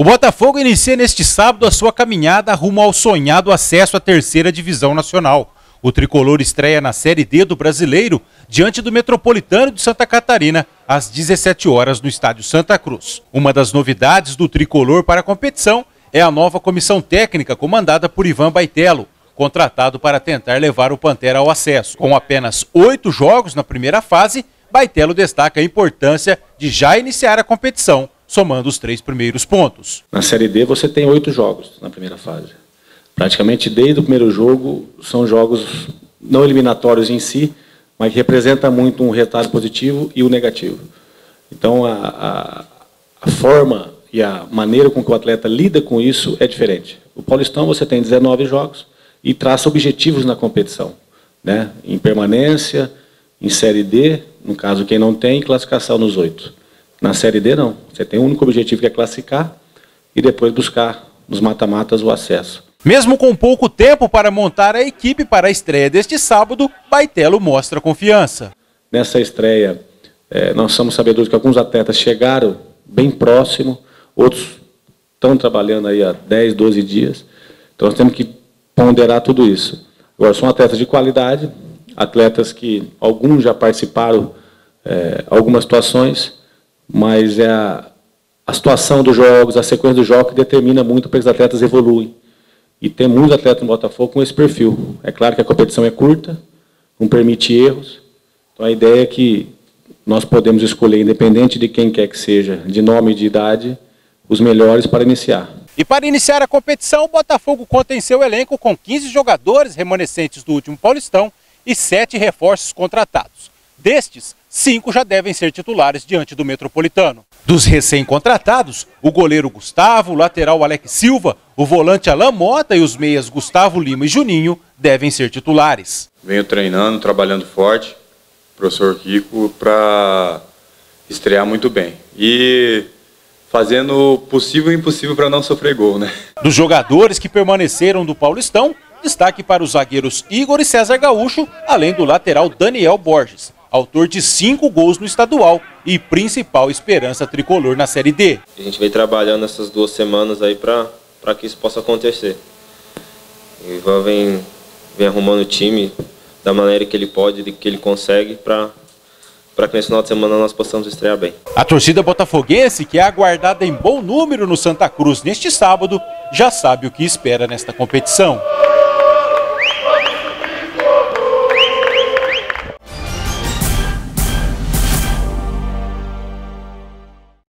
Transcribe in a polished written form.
O Botafogo inicia neste sábado a sua caminhada rumo ao sonhado acesso à terceira divisão nacional. O tricolor estreia na Série D do Brasileiro, diante do Metropolitano de Santa Catarina, às 17 horas no Estádio Santa Cruz. Uma das novidades do tricolor para a competição é a nova comissão técnica comandada por Ivan Baitello, contratado para tentar levar o Pantera ao acesso. Com apenas 8 jogos na primeira fase, Baitello destaca a importância de já iniciar a competição, somando os 3 primeiros pontos. Na Série D você tem 8 jogos na primeira fase. Praticamente desde o primeiro jogo são jogos não eliminatórios em si, mas que representa muito um resultado positivo e o negativo. Então a forma e a maneira com que o atleta lida com isso é diferente. O Paulistão você tem 19 jogos e traça objetivos na competição, né? Em permanência, em Série D, no caso quem não tem, classificação nos 8. Na Série D não, você tem um único objetivo que é classificar e depois buscar nos mata-matas o acesso. Mesmo com pouco tempo para montar a equipe para a estreia deste sábado, Baitello mostra confiança. Nessa estreia, nós somos sabedores que alguns atletas chegaram bem próximo, outros estão trabalhando aí há 10, 12 dias, então nós temos que ponderar tudo isso. Agora, são atletas de qualidade, atletas que alguns já participaram algumas situações, mas é a situação dos jogos, a sequência dos jogos que determina muito para que os atletas evoluem. E tem muitos atletas no Botafogo com esse perfil. É claro que a competição é curta, não permite erros, então a ideia é que nós podemos escolher, independente de quem quer que seja, de nome e de idade, os melhores para iniciar. E para iniciar a competição, o Botafogo conta em seu elenco com 15 jogadores remanescentes do último Paulistão e 7 reforços contratados. Destes, 5 já devem ser titulares diante do Metropolitano. Dos recém-contratados, o goleiro Gustavo, o lateral Alex Silva, o volante Alan Mota e os meias Gustavo Lima e Juninho devem ser titulares. Venho treinando, trabalhando forte, professor Kiko, para estrear muito bem. E fazendo o possível e impossível para não sofrer gol, né? Dos jogadores que permaneceram do Paulistão, destaque para os zagueiros Igor e César Gaúcho, além do lateral Daniel Borges, autor de 5 gols no estadual e principal esperança tricolor na Série D. A gente vem trabalhando essas 2 semanas aí para que isso possa acontecer. O Ivan vem arrumando o time da maneira que ele pode, que ele consegue, para que nesse final de semana nós possamos estrear bem. A torcida botafoguense, que é aguardada em bom número no Santa Cruz neste sábado, já sabe o que espera nesta competição.